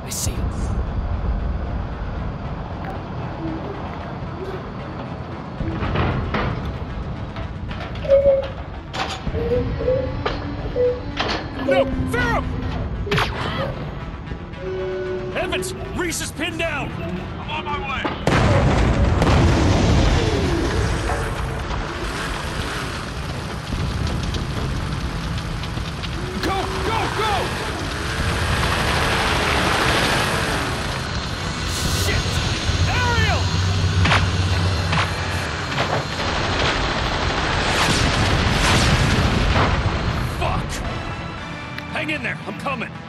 I see him. No! Ferrum! Evans! Reese is pinned down! I'm on my way! Go! Go! Go! Shit! Ariel! Fuck! Hang in there, I'm coming.